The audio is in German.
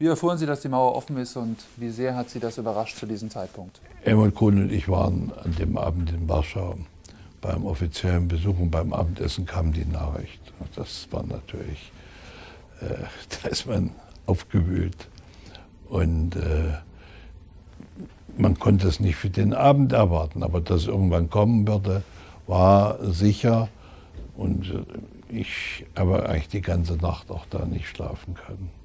Wie erfuhren Sie, dass die Mauer offen ist und wie sehr hat Sie das überrascht zu diesem Zeitpunkt? Helmut Kohl und ich waren an dem Abend in Warschau beim offiziellen Besuch und beim Abendessen kam die Nachricht. Das war natürlich, da ist man aufgewühlt und man konnte es nicht für den Abend erwarten, aber dass es irgendwann kommen würde, war sicher und ich habe eigentlich die ganze Nacht auch da nicht schlafen können.